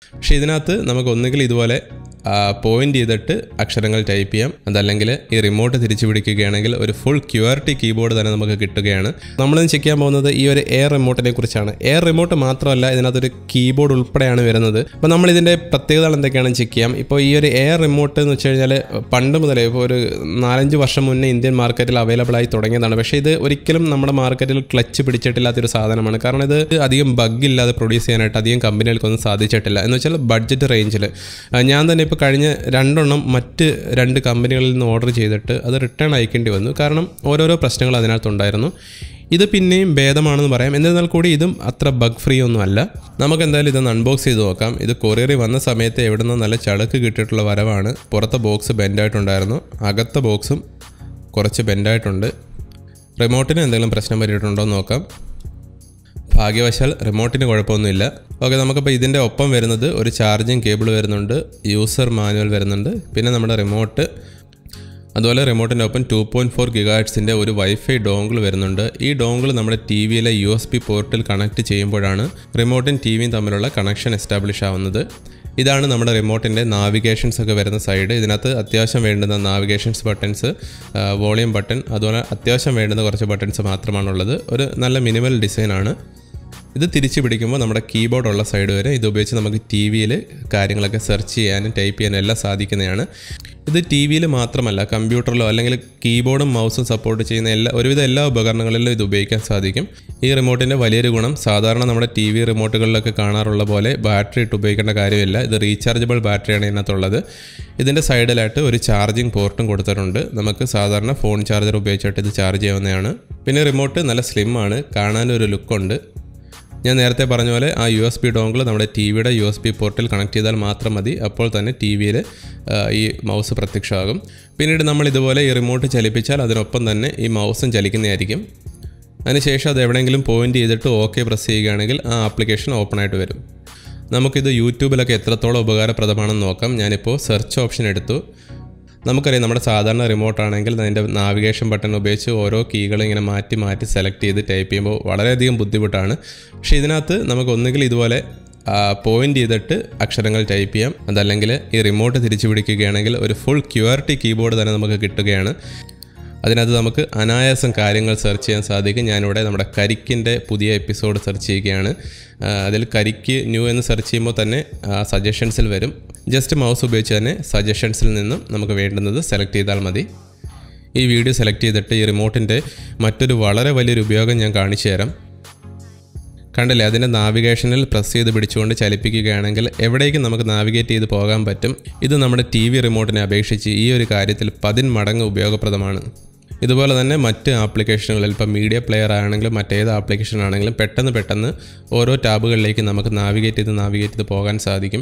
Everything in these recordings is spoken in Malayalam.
പക്ഷേ ഇതിനകത്ത് നമുക്ക് ഒന്നുകിൽ ഇതുപോലെ പോയിന്റ് ചെയ്തിട്ട് അക്ഷരങ്ങൾ ടൈപ്പ് ചെയ്യാം. അതല്ലെങ്കിൽ ഈ റിമോട്ട് തിരിച്ചു പിടിക്കുകയാണെങ്കിൽ ഒരു ഫുൾ ക്യൂആർടി കീബോർഡ് തന്നെ നമുക്ക് കിട്ടുകയാണ്. നമ്മളിന്ന് ചെക്ക് ചെയ്യാൻ പോകുന്നത് ഈ ഒരു എയർ റിമോട്ടിനെ കുറിച്ചാണ്. എയർ റിമോട്ട് മാത്രമല്ല, ഇതിനകത്തൊരു കീബോർഡ് ഉൾപ്പെടെയാണ് വരുന്നത്. അപ്പോൾ നമ്മൾ ഇതിൻ്റെ പ്രത്യേകതകൾ എന്തൊക്കെയാണെന്ന് ചെക്ക് ചെയ്യാം. ഇപ്പോൾ ഈ ഒരു എയർ റിമോട്ട് എന്ന് വെച്ച് കഴിഞ്ഞാൽ പണ്ട് മുതലേ ഇപ്പോൾ ഒരു 4-5 വർഷം മുന്നേ ഇന്ത്യൻ മാർക്കറ്റിൽ അവൈലബിൾ ആയി തുടങ്ങിയതാണ്. പക്ഷേ ഇത് ഒരിക്കലും നമ്മുടെ മാർക്കറ്റിൽ ക്ലച്ച് പിടിച്ചിട്ടില്ലാത്തൊരു സാധനമാണ്. കാരണം ഇത് അധികം ബഗ് ഇല്ലാതെ പ്രൊഡ്യൂസ് ചെയ്യാനായിട്ട് അധികം കമ്പനികൾക്കൊന്നും സാധിച്ചിട്ടില്ല. എന്ന് വെച്ചാൽ ബഡ്ജറ്റ് റേഞ്ചിൽ ഞാൻ തന്നെ ഇപ്പോൾ കഴിഞ്ഞ 2 എണ്ണം മറ്റ് 2 കമ്പനികളിൽ നിന്ന് ഓർഡർ ചെയ്തിട്ട് അത് റിട്ടേൺ അയക്കേണ്ടി വന്നു. കാരണം ഓരോരോ പ്രശ്നങ്ങൾ അതിനകത്തുണ്ടായിരുന്നു. ഇത് പിന്നെയും ഭേദമാണെന്ന് പറയാം. എന്നിരുന്നാൽ കൂടി ഇതും അത്ര ബഗ് ഫ്രീ ഒന്നും അല്ല. നമുക്ക് എന്തായാലും ഇതൊന്ന് അൺബോക്സ് ചെയ്ത് നോക്കാം. ഇത് കൊറിയറിൽ വന്ന സമയത്ത് എവിടെ നിന്ന് നല്ല ചളുക്ക് കിട്ടിയിട്ടുള്ള വരവാണ്. പുറത്തെ ബോക്സ് ബെൻഡായിട്ടുണ്ടായിരുന്നു, അകത്തെ ബോക്സും കുറച്ച് ബെൻഡായിട്ടുണ്ട്. റിമോട്ടിന് എന്തെങ്കിലും പ്രശ്നം പറ്റിയിട്ടുണ്ടോ എന്ന് നോക്കാം. ഭാഗ്യവശാൽ റിമോട്ടിന് കുഴപ്പമൊന്നുമില്ല. ഓക്കെ, നമുക്കിപ്പോൾ ഇതിൻ്റെ ഒപ്പം വരുന്നത് ഒരു ചാർജിങ് കേബിൾ വരുന്നുണ്ട്, യൂസർ മാനുവൽ വരുന്നുണ്ട്, പിന്നെ നമ്മുടെ റിമോട്ട്. അതുപോലെ റിമോട്ടിൻ്റെ ഒപ്പം 2.4 GHz ഒരു വൈഫൈ ഡോങ്കിൾ വരുന്നുണ്ട്. ഈ ഡോങ്കിൾ നമ്മുടെ ടി വിയിലെ USB പോർട്ടിൽ കണക്ട് ചെയ്യുമ്പോഴാണ് റിമോട്ടും ടി വിയും തമ്മിലുള്ള കണക്ഷൻ എസ്റ്റാബ്ലിഷ് ആവുന്നത്. ഇതാണ് നമ്മുടെ റിമോട്ടിൻ്റെ നാവിഗേഷൻസ് ഒക്കെ വരുന്ന സൈഡ്. ഇതിനകത്ത് അത്യാവശ്യം വേണ്ടുന്ന നാവിഗേഷൻസ് ബട്ടൺസ്, വോളിയം ബട്ടൺ, അതുപോലെ അത്യാവശ്യം വേണ്ടുന്ന കുറച്ച് ബട്ടൺസ് മാത്രമാണുള്ളത്. ഒരു നല്ല മിനിമൽ ഡിസൈനാണ്. ഇത് തിരിച്ച് പിടിക്കുമ്പോൾ നമ്മുടെ കീബോർഡ് ഉള്ള സൈഡ് വരെ ഇത് ഉപയോഗിച്ച് നമുക്ക് ടി വിയിൽ കാര്യങ്ങളൊക്കെ സെർച്ച് ചെയ്യാനും ടൈപ്പ് ചെയ്യാനും എല്ലാം സാധിക്കുന്നതാണ്. ഇത് ടി വിയിൽ മാത്രമല്ല, കമ്പ്യൂട്ടറിലോ അല്ലെങ്കിൽ കീബോർഡും മൗസും സപ്പോർട്ട് ചെയ്യുന്ന ഒരുവിധ എല്ലാ ഉപകരണങ്ങളിലും ഇത് ഉപയോഗിക്കാൻ സാധിക്കും. ഈ റിമോട്ടിൻ്റെ വലിയൊരു ഗുണം, സാധാരണ നമ്മുടെ ടി വി റിമോട്ടുകളിലൊക്കെ കാണാറുള്ള പോലെ ബാറ്ററി ഇട്ട് ഉപയോഗിക്കേണ്ട കാര്യമില്ല. ഇത് റീചാർജബിൾ ബാറ്ററിയാണ് ഇതിനകത്തുള്ളത്. ഇതിൻ്റെ സൈഡിലായിട്ട് ഒരു ചാർജിങ് പോർട്ടും കൊടുത്തിട്ടുണ്ട്. നമുക്ക് സാധാരണ ഫോൺ ചാർജർ ഉപയോഗിച്ചിട്ട് ഇത് ചാർജ് ചെയ്യാവുന്നതാണ്. പിന്നെ റിമോട്ട് നല്ല സ്ലിമ്മാണ്, കാണാനൊരു ലുക്കുണ്ട്. ഞാൻ നേരത്തെ പറഞ്ഞ പോലെ ആ USB ഡോങ്കിൾ നമ്മുടെ ടി വിയുടെ USB പോർട്ടിൽ കണക്ട് ചെയ്താൽ മാത്രം മതി. അപ്പോൾ തന്നെ ടി വിയിൽ ഈ മൗസ് പ്രത്യക്ഷമാകും. പിന്നീട് നമ്മൾ ഇതുപോലെ ഈ റിമോട്ട് ചലിപ്പിച്ചാൽ അതിനൊപ്പം തന്നെ ഈ മൗസും ചലിക്കുന്നതായിരിക്കും. അതിനുശേഷം അത് എവിടെയെങ്കിലും പോയിന്റ് ചെയ്തിട്ട് OK പ്രസ് ചെയ്യുകയാണെങ്കിൽ ആ ആപ്ലിക്കേഷൻ ഓപ്പൺ ആയിട്ട് വരും. നമുക്കിത് യൂട്യൂബിലൊക്കെ എത്രത്തോളം ഉപകാരപ്രദമാണെന്ന് നോക്കാം. ഞാനിപ്പോൾ സെർച്ച് ഓപ്ഷൻ എടുത്തു. നമുക്കറിയാം, നമ്മുടെ സാധാരണ റിമോട്ടാണെങ്കിൽ അതിൻ്റെ നാവിഗേഷൻ ബട്ടൺ ഉപയോഗിച്ച് ഓരോ കീകളും ഇങ്ങനെ മാറ്റി മാറ്റി സെലക്ട് ചെയ്ത് ടൈപ്പ് ചെയ്യുമ്പോൾ വളരെയധികം ബുദ്ധിമുട്ടാണ്. പക്ഷേ ഇതിനകത്ത് നമുക്ക് ഒന്നുകിൽ ഇതുപോലെ പോയിന്റ് ചെയ്തിട്ട് അക്ഷരങ്ങൾ ടൈപ്പ് ചെയ്യാം. അതല്ലെങ്കിൽ ഈ റിമോട്ട് തിരിച്ചു പിടിക്കുകയാണെങ്കിൽ ഒരു ഫുൾ QWERTY കീബോർഡ് തന്നെ നമുക്ക് കിട്ടുകയാണ്. അതിനകത്ത് നമുക്ക് അനായാസം കാര്യങ്ങൾ സെർച്ച് ചെയ്യാൻ സാധിക്കും. ഞാനിവിടെ നമ്മുടെ കരിക്കിൻ്റെ പുതിയ എപ്പിസോഡ് സെർച്ച് ചെയ്യുകയാണ്. അതിൽ കരിക്ക് ന്യൂ എന്ന് സെർച്ച് ചെയ്യുമ്പോൾ തന്നെ സജഷൻസിൽ വരും. ജസ്റ്റ് മൗസ് ഉപയോഗിച്ച് തന്നെ സജഷൻസിൽ നിന്നും നമുക്ക് വേണ്ടുന്നത് സെലക്ട് ചെയ്താൽ മതി. ഈ വീഡിയോ സെലക്ട് ചെയ്തിട്ട് ഈ റിമോട്ടിൻ്റെ മറ്റൊരു വളരെ വലിയൊരു ഉപയോഗം ഞാൻ കാണിച്ചു തരാം. കണ്ടില്ലേ, അതിൻ്റെ നാവിഗേഷനിൽ പ്രസ് ചെയ്ത് പിടിച്ചുകൊണ്ട് ചലിപ്പിക്കുകയാണെങ്കിൽ എവിടേക്കും നമുക്ക് നാവിഗേറ്റ് ചെയ്ത് പോകാൻ പറ്റും. ഇത് നമ്മുടെ ടി വി റിമോട്ടിനെ അപേക്ഷിച്ച് ഈ ഒരു കാര്യത്തിൽ 10 മടങ്ങ് ഉപയോഗപ്രദമാണ്. ഇതുപോലെ തന്നെ മറ്റ് ആപ്ലിക്കേഷനുകളിൽ, ഇപ്പോൾ മീഡിയ പ്ലെയർ ആണെങ്കിലും മറ്റേത് ആപ്ലിക്കേഷൻ ആണെങ്കിലും പെട്ടെന്ന് ഓരോ ടാബുകളിലേക്ക് നമുക്ക് നാവിഗേറ്റ് ചെയ്ത് പോകാൻ സാധിക്കും.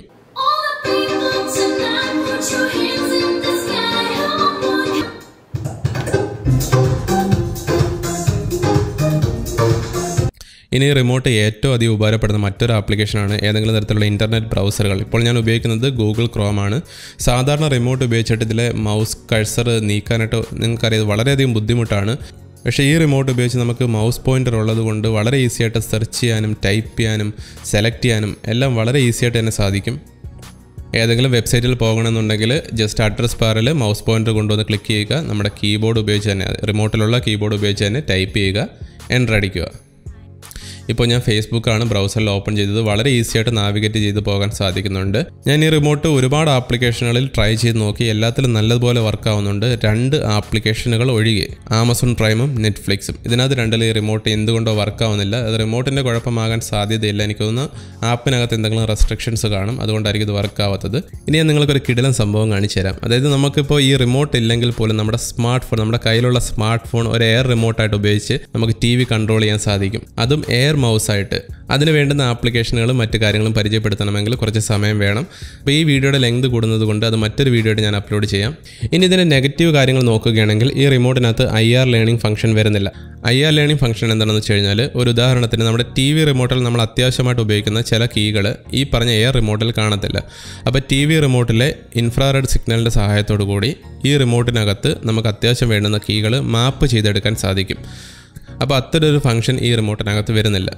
ഇനി റിമോട്ട് ഏറ്റവും അധികം ഉപകാരപ്പെടുന്ന മറ്റൊരു ആപ്ലിക്കേഷനാണ് ഏതെങ്കിലും തരത്തിലുള്ള ഇൻ്റർനെറ്റ് ബ്രൗസറുകൾ. ഇപ്പോൾ ഞാൻ ഉപയോഗിക്കുന്നത് ഗൂഗിൾ ക്രോമാണ്. സാധാരണ റിമോട്ട് ഉപയോഗിച്ചിട്ട് ഇതിലെ മൗസ് കഴ്സർ നീക്കാനായിട്ട് നിങ്ങൾക്കറിയാം വളരെയധികം ബുദ്ധിമുട്ടാണ്. പക്ഷേ ഈ റിമോട്ട് ഉപയോഗിച്ച് നമുക്ക് മൗസ് പോയിൻ്റർ ഉള്ളത് കൊണ്ട് വളരെ ഈസി ആയിട്ട് സെർച്ച് ചെയ്യാനും ടൈപ്പ് ചെയ്യാനും സെലക്ട് ചെയ്യാനും എല്ലാം വളരെ ഈസി ആയിട്ട് തന്നെ സാധിക്കും. ഏതെങ്കിലും വെബ്സൈറ്റിൽ പോകണമെന്നുണ്ടെങ്കിൽ ജസ്റ്റ് അഡ്രസ് ബാറിൽ മൗസ് പോയിൻ്റർ കൊണ്ടുവന്ന് ക്ലിക്ക് ചെയ്യുക. നമ്മുടെ കീബോർഡ് ഉപയോഗിച്ച് തന്നെ, റിമോട്ടിലുള്ള കീബോർഡ് ഉപയോഗിച്ച് തന്നെ ടൈപ്പ് ചെയ്യുക, എൻ്റർ അടിക്കുക. ഇപ്പോൾ ഞാൻ ഫേസ്ബുക്കാണ് ബ്രൗസറിൽ ഓപ്പൺ ചെയ്തത്. വളരെ ഈസി ആയിട്ട് നാവിഗേറ്റ് ചെയ്ത് പോകാൻ സാധിക്കുന്നുണ്ട്. ഞാൻ ഈ റിമോട്ട് ഒരുപാട് ആപ്ലിക്കേഷനുകളിൽ ട്രൈ ചെയ്ത് നോക്കി, എല്ലാത്തിലും നല്ലതുപോലെ വർക്ക് ആവുന്നുണ്ട്. 2 ആപ്ലിക്കേഷനുകൾ ഒഴികെ, ആമസോൺ പ്രൈമും നെറ്റ്ഫ്ലിക്സും. ഇതിനകത്ത് 2 ഈ റിമോട്ട് എന്തുകൊണ്ടോ വർക്ക് ആവുന്നില്ല. അത് റിമോട്ടിൻ്റെ കുഴപ്പമാകാൻ സാധ്യതയില്ല. എനിക്ക് തോന്നുന്നു ആപ്പിനകത്ത് എന്തെങ്കിലും റെസ്ട്രിക്ഷൻസ് കാണും, അതുകൊണ്ടായിരിക്കും ഇത് വർക്ക് ആവാത്തത്. ഇനി ഞാൻ നിങ്ങൾക്കൊരു കിടിലൻ സംഭവം കാണിച്ചു തരാം. അതായത് നമുക്കിപ്പോൾ ഈ റിമോട്ട് ഇല്ലെങ്കിൽ പോലും നമ്മുടെ നമ്മുടെ കയ്യിലുള്ള സ്മാർട്ട് ഫോൺ ഒരു എയർ റിമോട്ടായിട്ട് ഉപയോഗിച്ച് നമുക്ക് TV കൺട്രോൾ ചെയ്യാൻ സാധിക്കും. അതും എയർ മൗസായിട്ട്. അതിന് വേണ്ടുന്ന ആപ്ലിക്കേഷനുകളും മറ്റു കാര്യങ്ങളും പരിചയപ്പെടുത്തണമെങ്കിൽ കുറച്ച് സമയം വേണം. അപ്പോൾ ഈ വീഡിയോയുടെ ലെങ്ത് കൂടുന്നത് കൊണ്ട് അത് മറ്റൊരു വീഡിയോയുടെ ഞാൻ അപ്ലോഡ് ചെയ്യാം. ഇനി ഇതിൻ്റെ നെഗറ്റീവ് കാര്യങ്ങൾ നോക്കുകയാണെങ്കിൽ ഈ റിമോട്ടിനകത്ത് IR ലേണിംഗ് ഫംഗ്ഷൻ വരുന്നില്ല. IR ലേണിംഗ് ഫംഗ്ഷൻ എന്താണെന്ന് വെച്ച് കഴിഞ്ഞാൽ, ഒരു ഉദാഹരണത്തിന് നമ്മുടെ TV റിമോട്ടിൽ നമ്മൾ അത്യാവശ്യമായിട്ട് ഉപയോഗിക്കുന്ന ചില കീകൾ ഈ പറഞ്ഞ എയർ റിമോട്ടിൽ കാണത്തില്ല. അപ്പോൾ TV റിമോട്ടിലെ ഇൻഫ്രാറെഡ് സിഗ്നലിൻ്റെ സഹായത്തോടു കൂടി ഈ റിമോട്ടിനകത്ത് നമുക്ക് അത്യാവശ്യം വേണ്ടുന്ന കീകൾ മാപ്പ് ചെയ്തെടുക്കാൻ സാധിക്കും. അപ്പോൾ അത്തരൊരു ഫംഗ്ഷൻ ഈ റിമോട്ടിനകത്ത് വരുന്നില്ല.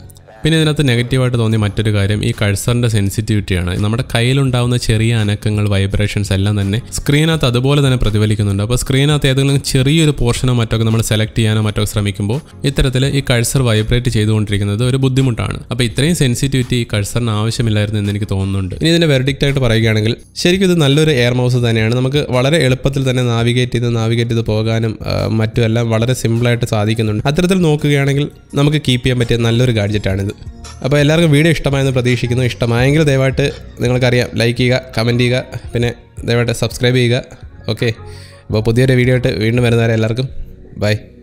പിന്നെ ഇതിനകത്ത് നെഗറ്റീവായിട്ട് തോന്നിയ മറ്റൊരു കാര്യം ഈ കഴ്സറിൻ്റെ സെൻസിറ്റിവിറ്റിയാണ്. നമ്മുടെ കയ്യിലുണ്ടാകുന്ന ചെറിയ അനക്കങ്ങൾ, വൈബ്രേഷൻസ് എല്ലാം തന്നെ സ്ക്രീനകത്ത് അതുപോലെ തന്നെ പ്രതിഫലിക്കുന്നുണ്ട്. അപ്പോൾ സ്ക്രീനകത്ത് ഏതെങ്കിലും ചെറിയൊരു പോർഷനോ മറ്റൊക്കെ നമ്മൾ സെലക്ട് ചെയ്യാനോ മറ്റോ ശ്രമിക്കുമ്പോൾ ഇത്തരത്തിൽ ഈ കഴ്സർ വൈബ്രേറ്റ് ചെയ്തുകൊണ്ടിരിക്കുന്നത് ഒരു ബുദ്ധിമുട്ടാണ്. അപ്പോൾ ഇത്രയും സെൻസിറ്റിവിറ്റി ഈ കഴ്സറിന് ആവശ്യമില്ലായിരുന്നു എന്ന് എനിക്ക് തോന്നുന്നുണ്ട്. ഇനി ഇതിൻ്റെ വെർഡിക്റ്റ് ആയിട്ട് പറയുകയാണെങ്കിൽ ശരിക്കും ഇത് നല്ലൊരു എയർ മൗസ് തന്നെയാണ്. നമുക്ക് വളരെ എളുപ്പത്തിൽ തന്നെ നാവിഗേറ്റ് ചെയ്ത് പോകാനും മറ്റുമെല്ലാം വളരെ സിമ്പിളായിട്ട് സാധിക്കുന്നുണ്ട്. അത്തരത്തിൽ നോക്കുകയാണെങ്കിൽ നമുക്ക് കീപ്പ് ചെയ്യാൻ പറ്റിയ നല്ലൊരു ഗാഡ്ജറ്റാണിത്. അപ്പോൾ എല്ലാവർക്കും വീഡിയോ ഇഷ്ടമായെന്ന് പ്രതീക്ഷിക്കുന്നു. ഇഷ്ടമായെങ്കിൽ ദയവായിട്ട് നിങ്ങൾക്കറിയാം ലൈക്ക് ചെയ്യുക, കമൻറ്റ് ചെയ്യുക, പിന്നെ ദയവായിട്ട് സബ്സ്ക്രൈബ് ചെയ്യുക. ഓക്കെ, അപ്പോൾ പുതിയൊരു വീഡിയോ ആയിട്ട് വീണ്ടും വരുന്നവരെ എല്ലാവർക്കും ബൈ.